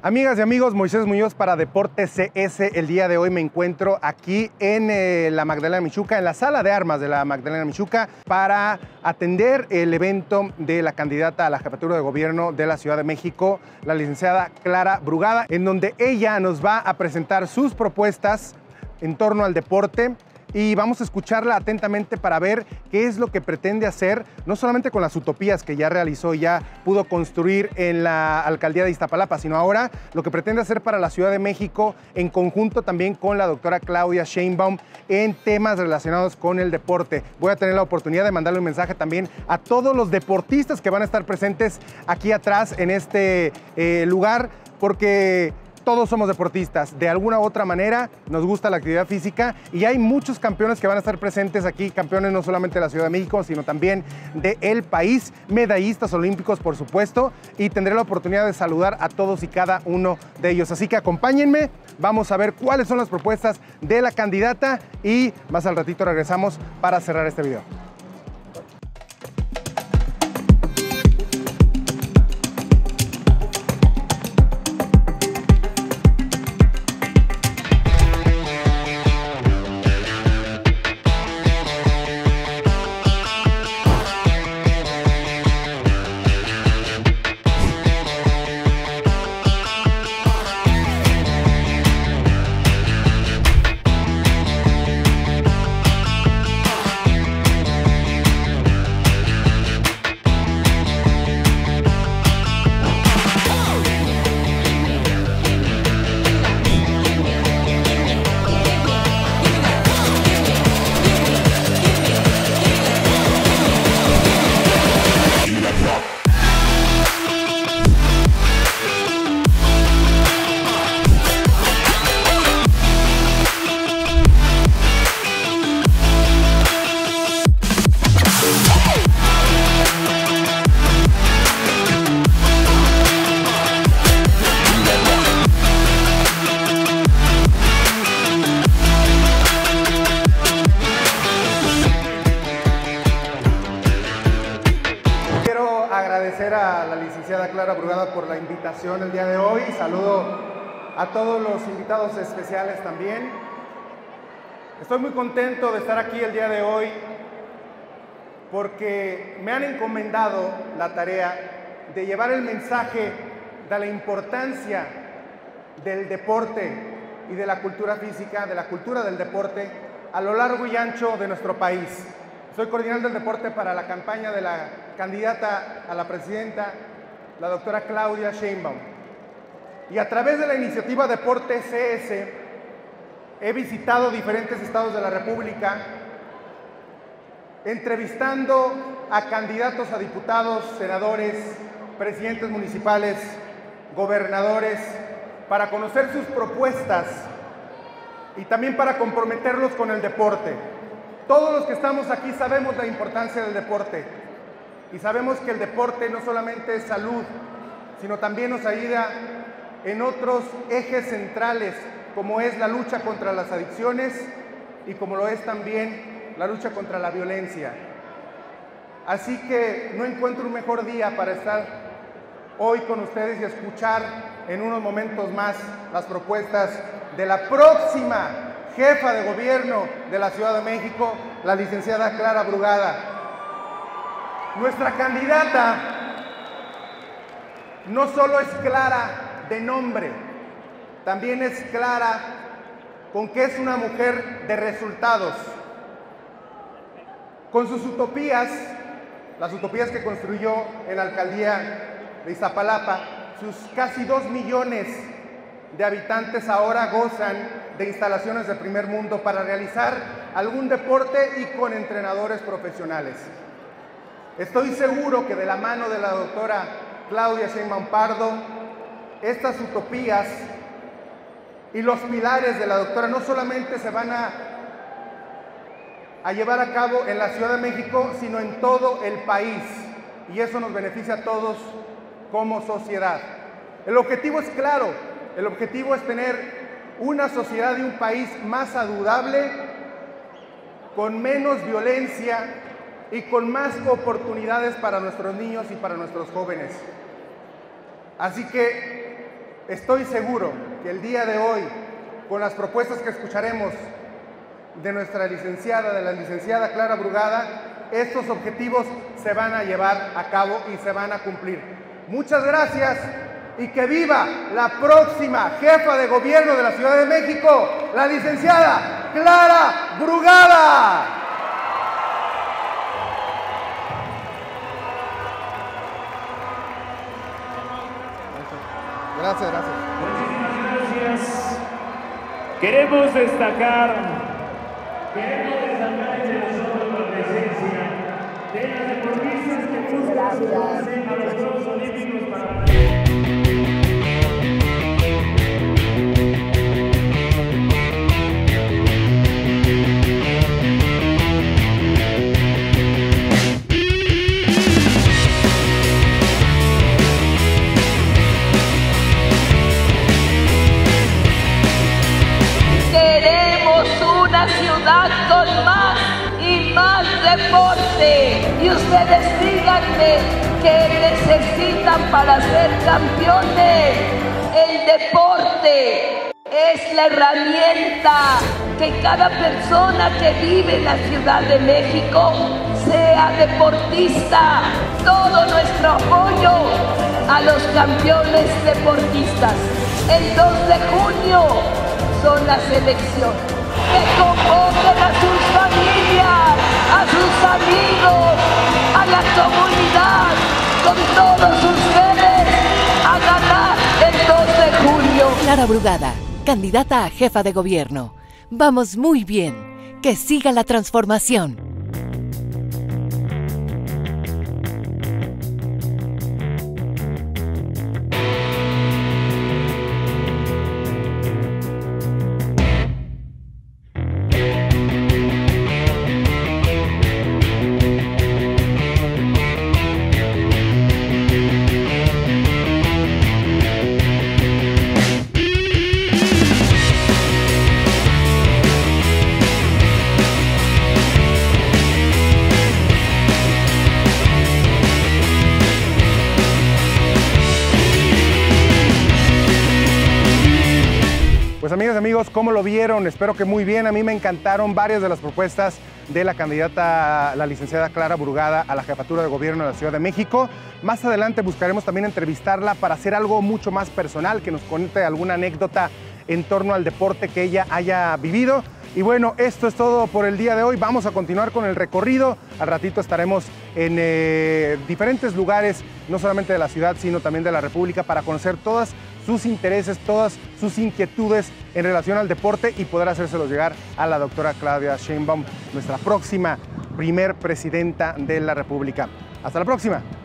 Amigas y amigos, Moisés Muñoz para Deportes CS. El día de hoy me encuentro aquí en la Magdalena Michuca, en la sala de armas de la Magdalena Michuca, para atender el evento de la candidata a la jefatura de gobierno de la Ciudad de México, la licenciada Clara Brugada, en donde ella nos va a presentar sus propuestas en torno al deporte. Y vamos a escucharla atentamente para ver qué es lo que pretende hacer, no solamente con las utopías que ya realizó y ya pudo construir en la alcaldía de Iztapalapa, sino ahora lo que pretende hacer para la Ciudad de México, en conjunto también con la doctora Claudia Sheinbaum, en temas relacionados con el deporte. Voy a tener la oportunidad de mandarle un mensaje también a todos los deportistas que van a estar presentes aquí atrás en este lugar, porque todos somos deportistas, de alguna u otra manera nos gusta la actividad física y hay muchos campeones que van a estar presentes aquí, campeones no solamente de la Ciudad de México, sino también del país, medallistas olímpicos por supuesto, y tendré la oportunidad de saludar a todos y cada uno de ellos. Así que acompáñenme, vamos a ver cuáles son las propuestas de la candidata y más al ratito regresamos para cerrar este video. Agradecer a la licenciada Clara Brugada por la invitación el día de hoy. Saludo a todos los invitados especiales también. Estoy muy contento de estar aquí el día de hoy porque me han encomendado la tarea de llevar el mensaje de la importancia del deporte y de la cultura física, de la cultura del deporte a lo largo y ancho de nuestro país. Soy coordinador del deporte para la campaña de la candidata a la presidenta, la doctora Claudia Sheinbaum. Y a través de la iniciativa Deporte CS he visitado diferentes estados de la República, entrevistando a candidatos a diputados, senadores, presidentes municipales, gobernadores, para conocer sus propuestas y también para comprometerlos con el deporte. Todos los que estamos aquí sabemos la importancia del deporte y sabemos que el deporte no solamente es salud, sino también nos ayuda en otros ejes centrales, como es la lucha contra las adicciones y como lo es también la lucha contra la violencia. Así que no encuentro un mejor día para estar hoy con ustedes y escuchar en unos momentos más las propuestas de la próxima jefa de gobierno de la Ciudad de México, la licenciada Clara Brugada. Nuestra candidata no solo es clara de nombre, también es clara con que es una mujer de resultados. Con sus utopías, las utopías que construyó en la alcaldía de Iztapalapa, sus casi 2 millones de habitantes ahora gozan de instalaciones de primer mundo para realizar algún deporte y con entrenadores profesionales. Estoy seguro que de la mano de la doctora Claudia Sheinbaum Pardo, estas utopías y los pilares de la doctora no solamente se van a llevar a cabo en la Ciudad de México, sino en todo el país, y eso nos beneficia a todos como sociedad. El objetivo es claro, el objetivo es tener una sociedad y un país más saludable, con menos violencia y con más oportunidades para nuestros niños y para nuestros jóvenes. Así que Estoy seguro que el día de hoy, con las propuestas que escucharemos de la licenciada Clara Brugada, estos objetivos se van a llevar a cabo y se van a cumplir. Muchas gracias y que viva la próxima jefa de gobierno de la Ciudad de México, la licenciada Clara Brugada. Gracias, gracias. Muchísimas gracias. Queremos destacar entre nosotros la presencia de las deportistas que buscan su pase a los Juegos Olímpicos para... Ciudad con más y más deporte, y ustedes díganme qué necesitan para ser campeones. El deporte es la herramienta que cada persona que vive en la Ciudad de México sea deportista. Todo nuestro apoyo a los campeones deportistas. El 2 de junio son las elecciones. Que convoquen a sus familias, a sus amigos, a la comunidad, con todos ustedes, a ganar el 2 de junio. Clara Brugada, candidata a jefa de gobierno. Vamos muy bien. Que siga la transformación. Pues amigas y amigos, ¿cómo lo vieron? Espero que muy bien. A mí me encantaron varias de las propuestas de la candidata, la licenciada Clara Brugada, a la jefatura de gobierno de la Ciudad de México. Más adelante buscaremos también entrevistarla para hacer algo mucho más personal, que nos cuente alguna anécdota en torno al deporte que ella haya vivido. Y bueno, esto es todo por el día de hoy. Vamos a continuar con el recorrido. Al ratito estaremos en diferentes lugares, no solamente de la ciudad, sino también de la República, para conocer todas sus intereses, todas sus inquietudes en relación al deporte y poder hacérselos llegar a la doctora Claudia Sheinbaum, nuestra próxima primer presidenta de la República. Hasta la próxima.